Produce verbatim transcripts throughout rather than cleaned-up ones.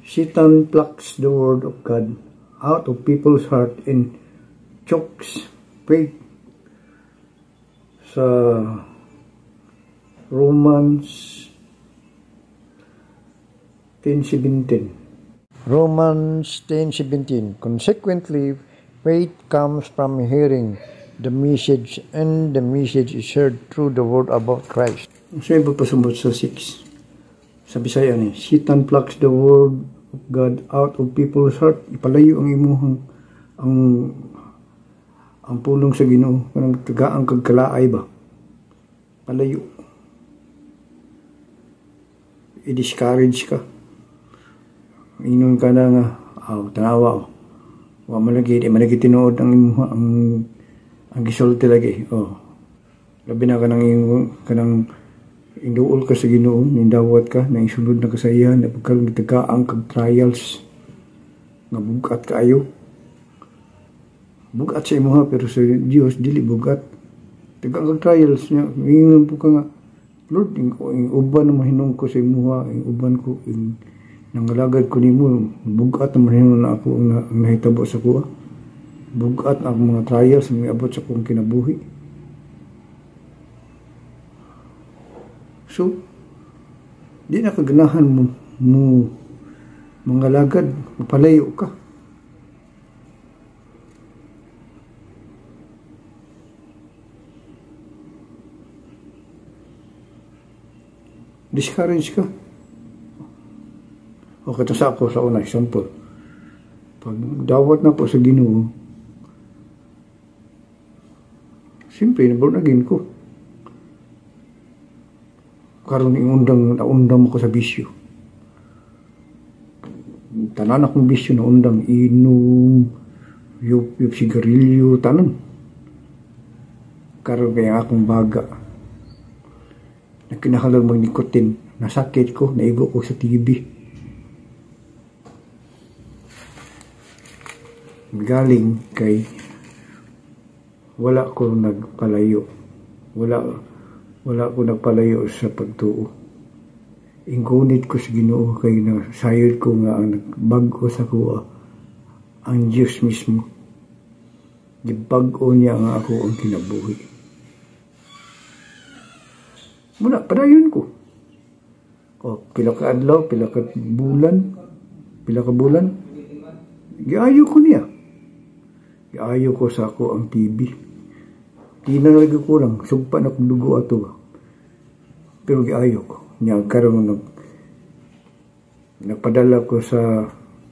Satan plucks the word of God out of people's heart and chokes faith. Sa Romans ten seventeen. Romans ten seventeen. Consequently, faith comes from hearing the message, and the message is heard through the word about Christ. So, iba pasumot sa six. Sa Bisaya ni, Satan plucks the word of God out of people's heart. Ipalayo ang imuhang ang ang pulong sa Ginoo kanang tagaang kagkalaay ba. Palayo. I-discourage ka. Inon ka na nga, aw, tanawa o. Wa malagi, di malagi tinuod ang imuha, ang ang gisulti lagi. Oh. Labi na ka nang kanang induol ka sa Ginoo, nindawat ka, na isunod na kasayan, na pagkaroon ang kag-trials, nga bugat kaayo. Bugat sa imuha, pero sa Diyos, dili bugat. Tagang kag-trials niya, ngayon po ka nga, Lord, yung uban na mahinong ko sa imuha, yung uban ko, yung nangalagad ko ni mo, bugat na mahinong na ako ang, ang nahitabo sa kuha. Bugat ang mga trials, may abot sa kong kinabuhi. So, di na kaganahan mo, mo mga lagad, mapalayo ka. Discourage ka. O kata sa ako sa una, example. Pag dawat na po sa Ginoo, siyempre, naborn again ko. Karon yung undang, naundang ako sa bisyo. Tanan akong bisyo na undang, inom, yup, yup, sigarilyo, tanan. Karon kaya akong baga. Nagkinahalang mag-nikotin, nasakit ko, naigo ko sa T V. Galing kay wala ko nagpalayo. Wala Wala ko nagpalayo sa pagtuo. Ingunit ko sa Ginoo kay nasayod ko nga ang nagbago sa kuha ang Diyos mismo. Gibago niya nga ako ang kinabuhi. Muna, padayon ko. O, pila ka adlaw, pila ka bulan, pila ka bulan. Giayo ko niya. Giayo ko sa ako ang T V. Di na lagi ko lang, sugpa na kong dugo ato. Pero giayo ko. Niya, karoon nag, nagpadala ko sa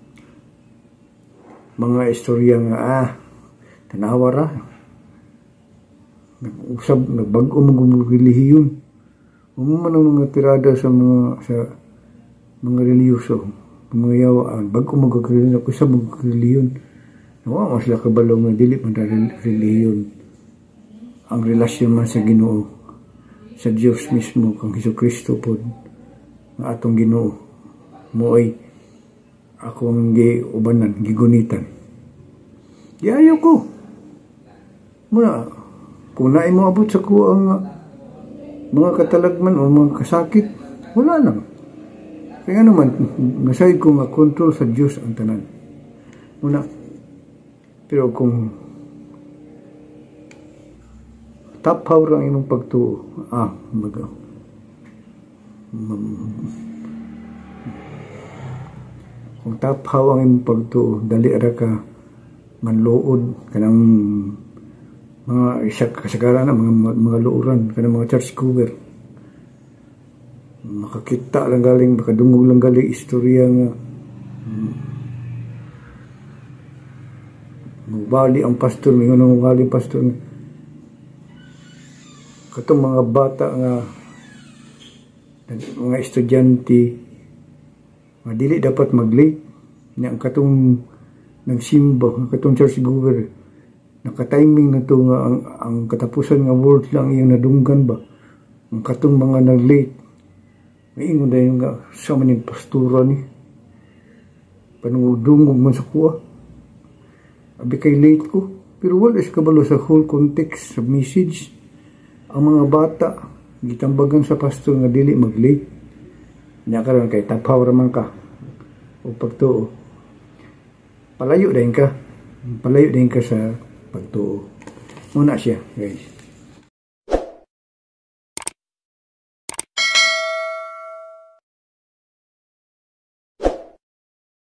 mga istorya nga, ah, tanawa ra. Nag-usab, nagbago mga relihiyon. Umuman ang mga tirada sa mga, sa mga reliyoso, mga yawaan, bago mga relihiyon, ako sa mga relihiyon. Nawa, mas sila kabalo nga, dili man relihiyon. Ang relasyon man sa Ginoo, sa Diyos mismo, kang Jesucristo po, nga atong Ginoo, mo ay akong giubanan, gigunitan. Giayo ko. Muna, kung naay mo abot sa ko ang mga katalagman o mga kasakit, wala lang. Kaya naman, nasayad ko nga control sa Diyos ang tanan. Muna, pero kung tapaw ang imong pagtuo, ah, mag, kung tapaw ang imong pagtuo, dali ara ka manluod kanang mga isa kasagaran na mga, mga luuran, kanang mga church cover. Makakita lang galing, makadungog lang galing istorya nga magbali ang pastor, may nga magbali ang pastor nga katong mga bata nga mga estudyante nga dili dapat mag-late nga katong nagsimba, ang katong church gover naka-timing na to nga ang, ang katapusan nga word lang iyang nadunggan ba ang katong mga nag-late maingon dahil nga sa maning pastura ni panungdungog man sa kuha abi kay late ko pero wala is kabalo sa whole context sa message. Ang mga bata gitambagan sa pastor nga dili mag-late. Nya karon kay tapaw ra man ka. o pagtuo, palayo din ka. Palayo din ka sa pagtuo. Muna siya, guys.